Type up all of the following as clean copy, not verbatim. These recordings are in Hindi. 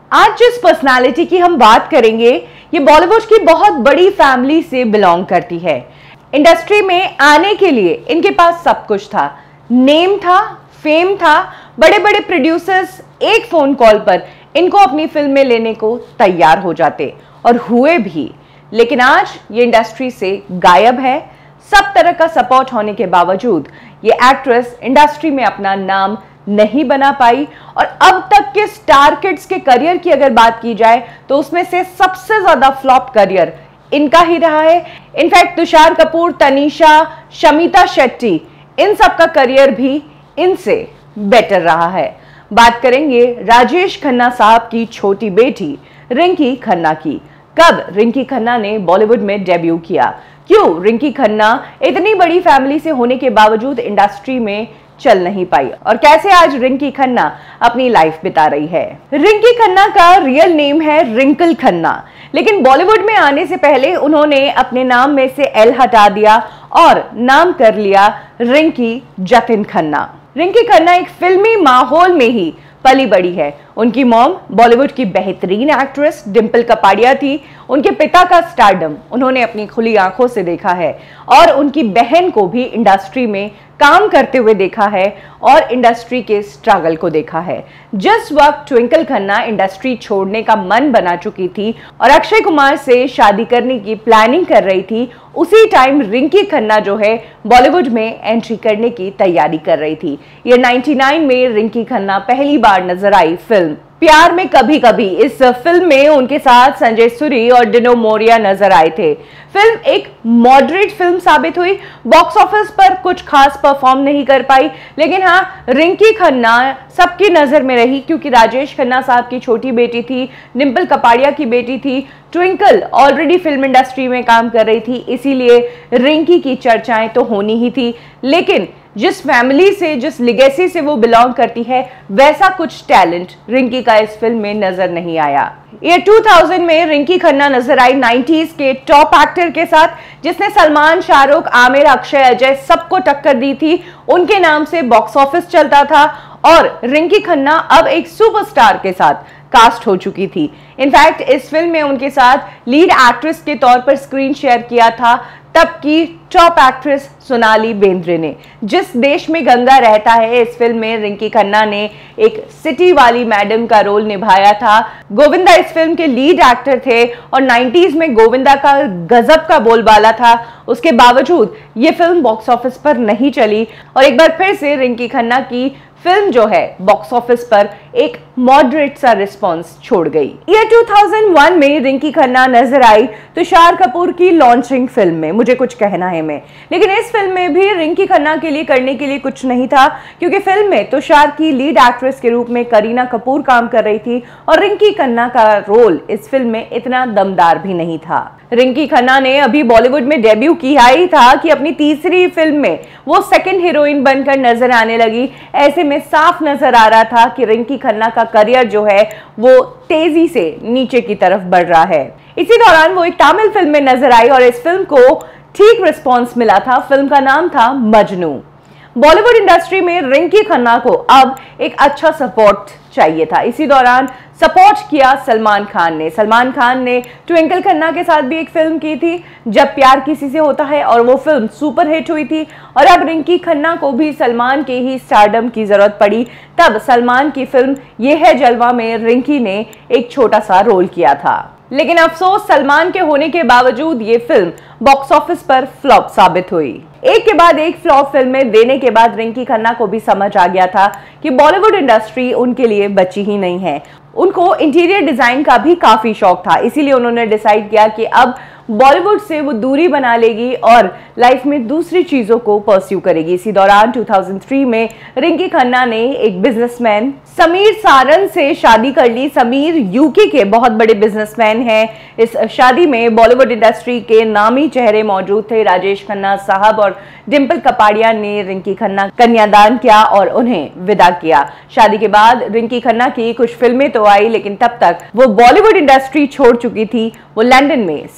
आज जिस पर्सनालिटी की हम बात करेंगे ये बॉलीवुड की बहुत बड़ी फैमिली से बिलोंग करती है। इंडस्ट्री में आने के लिए इनके पास सब कुछ था, नेम था, फेम था, बड़े बड़े प्रोड्यूसर्स एक फोन कॉल पर इनको अपनी फिल्म में लेने को तैयार हो जाते और हुए भी। लेकिन आज ये इंडस्ट्री से गायब है। सब तरह का सपोर्ट होने के बावजूद ये एक्ट्रेस इंडस्ट्री में अपना नाम नहीं बना पाई और अब तक के स्टार किड्स के करियर की अगर बात की जाए तो उसमें से सबसे ज्यादा फ्लॉप करियर इनका ही रहा है। इनफैक्ट तुषार कपूर, तनीषा, शमिता शेट्टी, इन सब का करियर भी इनसे बेटर रहा है। बात करेंगे राजेश खन्ना साहब की छोटी बेटी रिंकी खन्ना की। कब रिंकी खन्ना ने बॉलीवुड में डेब्यू किया, क्यों रिंकी खन्ना इतनी बड़ी फैमिली से होने के बावजूद इंडस्ट्री में चल नहीं पाई और कैसे आज रिंकी खन्ना अपनी लाइफ बिता रही है। रिंकी खन्ना का रियल नेम है रिंकल खन्ना, लेकिन बॉलीवुड में आने से पहले उन्होंने अपने नाम में से एल हटा दिया और नाम कर लिया रिंकी जतिन खन्ना। रिंकी खन्ना एक फिल्मी माहौल में ही पली बड़ी है। उनकी मॉम बॉलीवुड की बेहतरीन एक्ट्रेस डिंपल कपाड़िया थी। उनके पिता का स्टारडम उन्होंने अपनी खुली आंखों से देखा है और उनकी बहन को भी इंडस्ट्री में काम करते हुए देखा है और इंडस्ट्री के स्ट्रगल को देखा है। जिस वक्त ट्विंकल खन्ना इंडस्ट्री छोड़ने का मन बना चुकी थी और अक्षय कुमार से शादी करने की प्लानिंग कर रही थी, उसी टाइम रिंकी खन्ना जो है बॉलीवुड में एंट्री करने की तैयारी कर रही थी। ये 99 में रिंकी खन्ना पहली बार नजर आई फिल्म प्यार में कभी कभी। इस फिल्म में उनके साथ संजय सुरी और डिनो मोरिया नजर आए थे। फिल्म एक मॉडरेट फिल्म साबित हुई, बॉक्स ऑफिस पर कुछ खास परफॉर्म नहीं कर पाई, लेकिन हाँ रिंकी खन्ना सबकी नजर में रही क्योंकि राजेश खन्ना साहब की छोटी बेटी थी, डिंपल कपाड़िया की बेटी थी। ट्विंकल ऑलरेडी फिल्म इंडस्ट्री में काम कर रही थी, इसीलिए रिंकी की चर्चाएं तो होनी ही थी। लेकिन जिस फैमिली से, जिस लिगेसी से वो बिलोंग करती है, वैसा कुछ टैलेंट रिंकी का इस फिल्म में नजर नहीं आया। ये 2000 में रिंकी खन्ना नजर आई 90s के टॉप एक्टर के साथ, जिसने सलमान, शाहरुख, आमिर, अक्षय, अजय सबको टक्कर दी थी। उनके नाम से बॉक्स ऑफिस चलता था और रिंकी खन्ना अब एक सुपरस्टार के साथ कास्ट हो चुकी थी। इनफैक्ट इस फिल्म में उनके साथ लीड एक्ट्रेस के तौर पर स्क्रीन शेयर किया था तब की टॉप एक्ट्रेस सोनाली बेंद्रे ने। जिस देश में गंगा रहता है, इस फिल्म में रिंकी खन्ना ने एक सिटी वाली मैडम का रोल निभाया था। गोविंदा इस फिल्म के लीड एक्टर थे और 90s में गोविंदा का गजब का बोलबाला था। उसके बावजूद ये फिल्म बॉक्स ऑफिस पर नहीं चली और एक बार फिर से रिंकी खन्ना की फिल्म जो है बॉक्स ऑफिस पर एक मॉडरेट सा रिस्पांस छोड़ गई। ईयर 2001 में रिंकी खन्ना नजर आई तुषार कपूर की लॉन्चिंग फिल्म में मुझे कुछ कहना है मैं। लेकिन इस फिल्म में भी रिंकी खन्ना के लिए करने के लिए कुछ नहीं था क्योंकि फिल्म में तुषार की लीड एक्ट्रेस के रूप में करीना कपूर काम कर रही थी और रिंकी खन्ना का रोल इस फिल्म में इतना दमदार भी नहीं था। रिंकी खन्ना ने अभी बॉलीवुड में डेब्यू किया ही था कि अपनी तीसरी फिल्म में वो सेकंड हीरोइन बनकर नजर आने लगी। ऐसे में साफ नजर आ रहा था कि रिंकी खन्ना का करियर जो है वो तेजी से नीचे की तरफ बढ़ रहा है। इसी दौरान वो एक तमिल फिल्म में नजर आई और इस फिल्म को ठीक रिस्पॉन्स मिला था। फिल्म का नाम था मजनू। बॉलीवुड इंडस्ट्री में रिंकी खन्ना को अब एक अच्छा सपोर्ट चाहिए था। इसी दौरान सपोर्ट किया सलमान खान ने। सलमान खान ने ट्विंकल खन्ना के साथ भी एक फिल्म की थी, जब प्यार किसी से होता है, और वो फिल्म सुपर हिट हुई थी। और अब रिंकी खन्ना को भी सलमान के ही स्टारडम की जरूरत पड़ी। तब सलमान की फिल्म ये है जलवा में रिंकी ने एक छोटा सा रोल किया था। लेकिन अफसोस सलमान के होने के बावजूद ये फिल्म बॉक्स ऑफिस पर फ्लॉप साबित हुई। एक के बाद एक फ्लॉप फिल्में देने के बाद रिंकी खन्ना को भी समझ आ गया था कि बॉलीवुड इंडस्ट्री उनके लिए बची ही नहीं है। उनको इंटीरियर डिजाइन का भी काफी शौक था, इसीलिए उन्होंने डिसाइड किया कि अब बॉलीवुड से वो दूरी बना लेगी और लाइफ में दूसरी चीजों को परस्यू करेगी। इसी दौरान 2003 में रिंकी खन्ना ने एक बिजनेसमैन समीर सारन से शादी कर ली। समीर यूके के बहुत बड़े बिजनेसमैन हैं। इस शादी में बॉलीवुड इंडस्ट्री के नामी चेहरे मौजूद थे। राजेश खन्ना साहब और डिंपल कपाड़िया ने रिंकी खन्ना कन्यादान किया और उन्हें विदा किया। शादी के बाद रिंकी खन्ना की कुछ फिल्में तो आई, लेकिन तब तक वो बॉलीवुड इंडस्ट्री छोड़ चुकी थी। वो लंदन में सेटल हो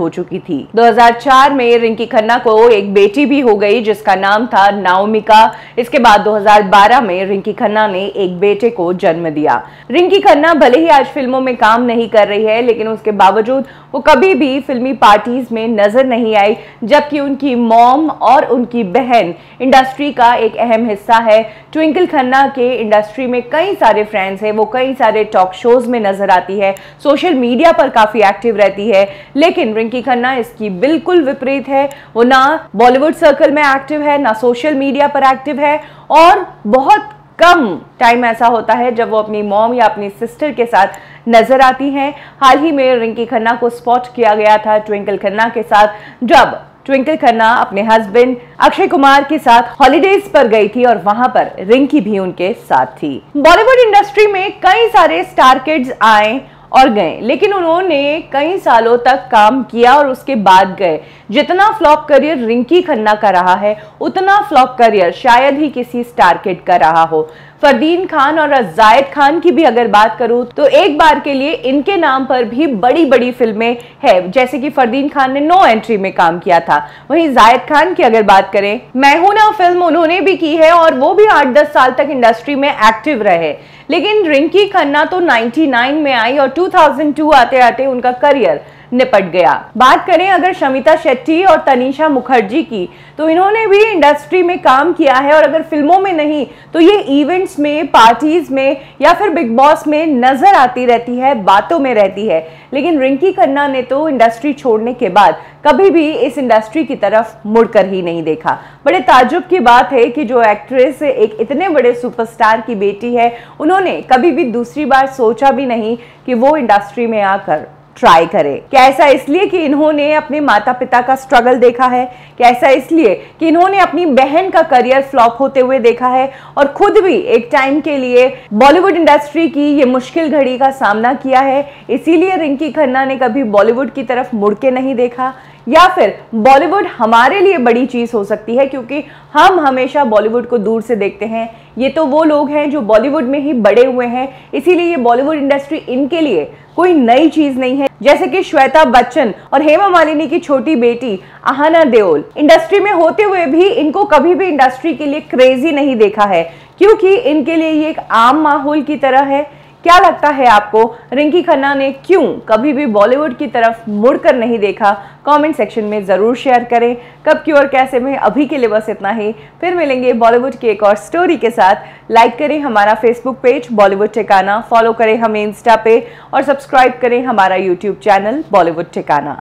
हो चुकी थी। 2004 में रिंकी खन्ना को एक बेटी भी हो गई जिसका नाम था नाओमिका। इसके बाद 2012 में रिंकी खन्ना ने एक बेटे को जन्म दिया। रिंकी खन्ना भले ही आज फिल्मों में काम नहीं कर रही है, लेकिन उसके बावजूद वो कभी भी फिल्मी पार्टीज में नजर नहीं आई, जबकि उनकी मॉम और उनकी बहन इंडस्ट्री का एक अहम हिस्सा है। ट्विंकल खन्ना के इंडस्ट्री में कई सारे फ्रेंड्स हैं, वो कई सारे टॉक शोज में नजर आती है, सोशल मीडिया पर काफी एक्टिव रहती है। लेकिन रिंकी खन्ना इसकी बिल्कुल विपरीत है। वो ना बॉलीवुड सर्कल में एक्टिव है, ना सोशल मीडिया पर एक्टिव है, और बहुत कम टाइम ऐसा होता है जब वो अपनी मॉम या अपनी सिस्टर के साथ नजर आती हैं। हाल ही में रिंकी खन्ना को स्पॉट किया गया था ट्विंकल खन्ना के साथ, जब ट्विंकल खन्ना अपने हस्बैंड अक्षय कुमार के साथ हॉलीडेज पर गई थी और वहां पर रिंकी भी उनके साथ थी। बॉलीवुड इंडस्ट्री में कई सारे स्टार किड्स आए और गए, लेकिन उन्होंने कई सालों तक काम किया और उसके बाद गए। जितना फ्लॉप करियर रिंकी खन्ना का रहा है, उतना फ्लॉप करियर शायद ही किसी स्टार किड का रहा हो। फरदीन खान और जायद खान की भी अगर बात करूं तो एक बार के लिए इनके नाम पर भी बड़ी बड़ी फिल्में हैं, जैसे कि फरदीन खान ने नो एंट्री में काम किया था। वहीं जायद खान की अगर बात करें, मैं हूं ना फिल्म उन्होंने भी की है और वो भी 8-10 साल तक इंडस्ट्री में एक्टिव रहे। लेकिन रिंकी खन्ना तो 99 में आई और 2002 आते आते उनका करियर निपट गया। बात करें अगर शमिता शेट्टी और तनीषा मुखर्जी की, तो इन्होंने भी इंडस्ट्री में काम किया है और अगर फिल्मों में नहीं तो ये इवेंट्स में, पार्टीज में या फिर बिग बॉस में नजर आती रहती है, बातों में रहती है। लेकिन रिंकी खन्ना ने तो इंडस्ट्री छोड़ने के बाद कभी भी इस इंडस्ट्री की तरफ मुड़कर ही नहीं देखा। बड़े ताज्जुब की बात है कि जो एक्ट्रेस एक इतने बड़े सुपरस्टार की बेटी है, उन्होंने कभी भी दूसरी बार सोचा भी नहीं कि वो इंडस्ट्री में आकर ट्राई करे। क्या ऐसा इसलिए कि इन्होंने अपने माता पिता का स्ट्रगल देखा है? क्या ऐसा इसलिए कि इन्होंने अपनी बहन का करियर फ्लॉप होते हुए देखा है और खुद भी एक टाइम के लिए बॉलीवुड इंडस्ट्री की ये मुश्किल घड़ी का सामना किया है, इसीलिए रिंकी खन्ना ने कभी बॉलीवुड की तरफ मुड़ के नहीं देखा? या फिर बॉलीवुड हमारे लिए बड़ी चीज हो सकती है क्योंकि हम हमेशा बॉलीवुड को दूर से देखते हैं, ये तो वो लोग हैं जो बॉलीवुड में ही बड़े हुए हैं, इसीलिए ये बॉलीवुड इंडस्ट्री इनके लिए कोई नई चीज नहीं है। जैसे कि श्वेता बच्चन और हेमा मालिनी की छोटी बेटी आहना देओल, इंडस्ट्री में होते हुए भी इनको कभी भी इंडस्ट्री के लिए क्रेजी नहीं देखा है, क्योंकि इनके लिए ये एक आम माहौल की तरह है। क्या लगता है आपको, रिंकी खन्ना ने क्यों कभी भी बॉलीवुड की तरफ मुड़कर नहीं देखा? कमेंट सेक्शन में जरूर शेयर करें। कब, क्यों और कैसे में अभी के लिए बस इतना ही। फिर मिलेंगे बॉलीवुड की एक और स्टोरी के साथ। लाइक करें हमारा फेसबुक पेज बॉलीवुड ठिकाना, फॉलो करें हमें इंस्टा पे और सब्सक्राइब करें हमारा यूट्यूब चैनल बॉलीवुड ठिकाना।